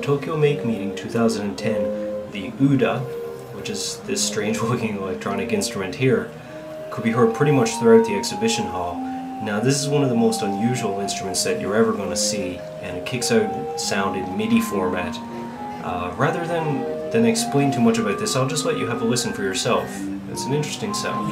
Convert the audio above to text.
Tokyo Make Meeting 2010, the Uda, which is this strange looking electronic instrument here, could be heard pretty much throughout the exhibition hall. Now this is one of the most unusual instruments that you're ever going to see, and it kicks out sound in MIDI format. Rather than explain too much about this, I'll just let you have a listen for yourself. It's an interesting sound.